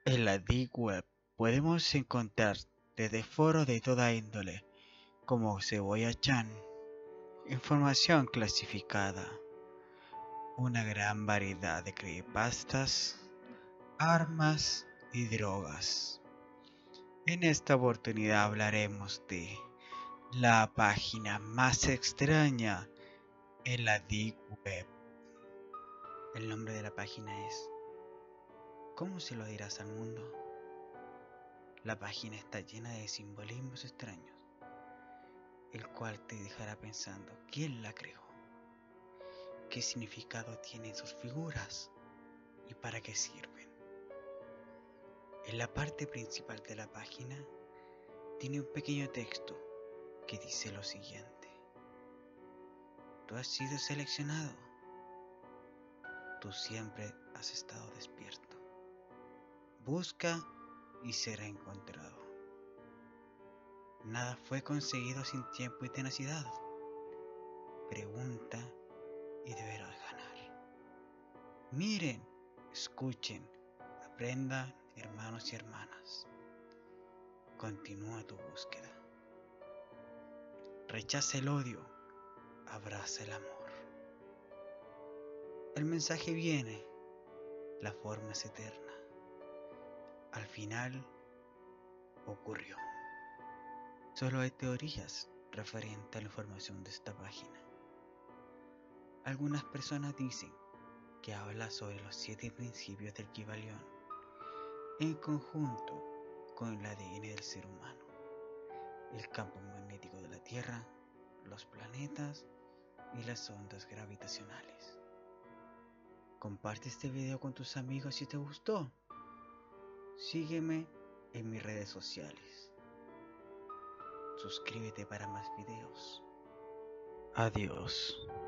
En la Deep Web podemos encontrar desde foros de toda índole, como Cebolla-chan, información clasificada, una gran variedad de creepypastas, armas y drogas. En esta oportunidad hablaremos de la página más extraña en la Deep Web. El nombre de la página es ¿Cómo se lo dirás al mundo? La página está llena de simbolismos extraños, el cual te dejará pensando quién la creó, qué significado tienen sus figuras y para qué sirven. En la parte principal de la página tiene un pequeño texto que dice lo siguiente: tú has sido seleccionado, tú siempre has estado despierto, busca y será encontrado. Nada fue conseguido sin tiempo y tenacidad. Pregunta y deberás ganar. Miren, escuchen, aprendan, hermanos y hermanas. Continúa tu búsqueda. Rechaza el odio, abraza el amor. El mensaje viene, la forma es eterna. Al final, ocurrió. Solo hay teorías referentes a la información de esta página. Algunas personas dicen que habla sobre los 7 principios del Kybalión, en conjunto con el ADN del ser humano, el campo magnético de la Tierra, los planetas y las ondas gravitacionales. Comparte este video con tus amigos si te gustó. Sígueme en mis redes sociales. Suscríbete para más videos. Adiós.